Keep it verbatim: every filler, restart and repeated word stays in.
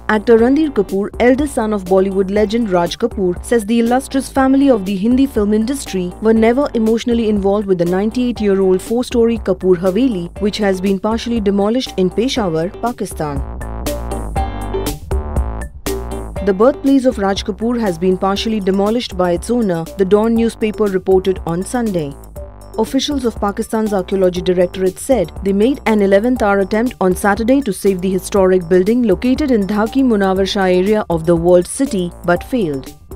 Actor Ranbir Kapoor, eldest son of Bollywood legend Raj Kapoor, says the illustrious family of the Hindi film industry were never emotionally involved with the ninety-eight-year-old four-story Kapoor Haveli, which has been partially demolished in Peshawar, Pakistan. The birthplace of Raj Kapoor has been partially demolished by its owner, the Dawn newspaper reported on Sunday. Officials of Pakistan's Archaeology Directorate said they made an eleventh hour attempt on Saturday to save the historic building located in Dhaki Munawar Shah area of the walled city but failed.